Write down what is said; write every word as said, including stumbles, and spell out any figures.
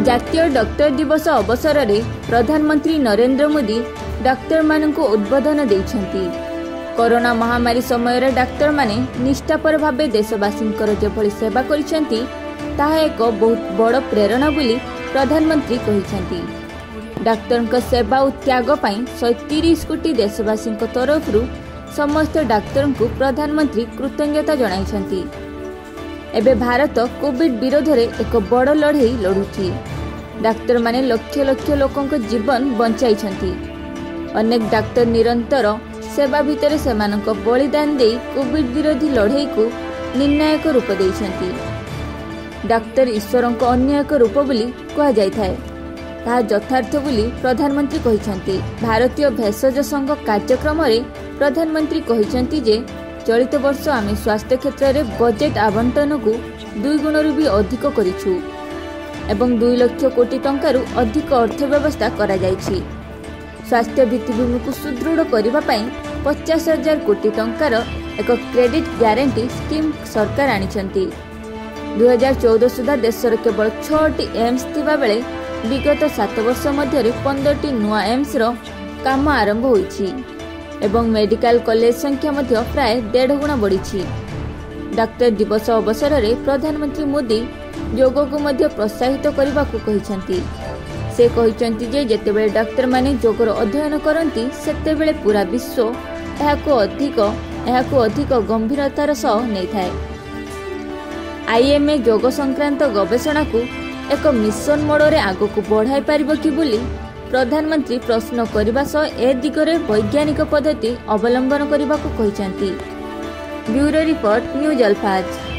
जातीय डॉक्टर दिवस अवसर में प्रधानमंत्री नरेंद्र मोदी डाक्तर मानकु उद्बोधन देइछन्ति। कोरोना महामारी समय रे डाक्तर माने निष्ठापर भावे देशवासी जेभली सेवा करिसेंति ताहा एक बहुत बड़ प्रेरणा बोली प्रधानमंत्री कहिसेंति। डाक्तर सेवा और त्याग पई एक सौ तीस कोटी देशवासी तरफ समस्त डाक्तर को प्रधानमंत्री कृतज्ञता जणाइछन्ति। एबे भारत कोविड विरोध रे एक बड़ लड़ाई लड़ुछि। डाक्तर माने लक्ष लक्ष लोकों को जीवन बंचाइछन्ति। अनेक डाक्तर निरंतर सेवा भितर सेमानक बलिदान दे कोविड विरोधी लड़ाई को निर्णायक रूप देइछन्ति। डाक्तर ईश्वर को अन्य एक रूप बोली कहा जाइथाय, ताहा यथार्थ बोली प्रधानमंत्री कहिछन्ति। भारतीय भेषज संघ कार्यक्रम रे प्रधानमंत्री कहिछन्ति जे चलित वर्ष आमे स्वास्थ्य क्षेत्र में बजेट आवंटन को दुई गुण भी अधिक करिछु एवं दुई लक्ष कोटी टंकारु अधिक अर्थव्यवस्था करा जाइछि। स्वास्थ्य भित्तिभूमि को सुदृढ़ करने पाई पचास हजार कोटी टंकार एक क्रेडिट ग्यारंटी स्कीम सरकार आनिछन्ति। दुई हजार चौदह सुधा देशर केवल छटी एम्स थिबा बेले विगत सात वर्ष मध्य पंद्रह नुआ एम्स रो काम आरंभ होइछि एवं मेडिकल कॉलेज संख्या मध्य प्राय डेढ़ गुणा बढ़ी। डाक्तर दिवस अवसर में प्रधानमंत्री मोदी योग को मध्य प्रोत्साहित करने को कहिसेंति। से कहिसेंति जे जेतेबेले डाक्तर माने योगर अध्ययन करती सेतेबेले पूरा विश्व एहाको अधिक एहाको अधिक गंभीरतार सह नै थाए। आईएमए योग संक्रांत गवेषणा को एक मिशन मोड रे आगो को बढ़ाई पारिबो कि बोली प्रधानमंत्री प्रश्न करने सह ए दिगरे वैज्ञानिक पद्धति अवलंबन करने को कहिसेंति। ब्यूरो रिपोर्ट न्यूज अल्फाज।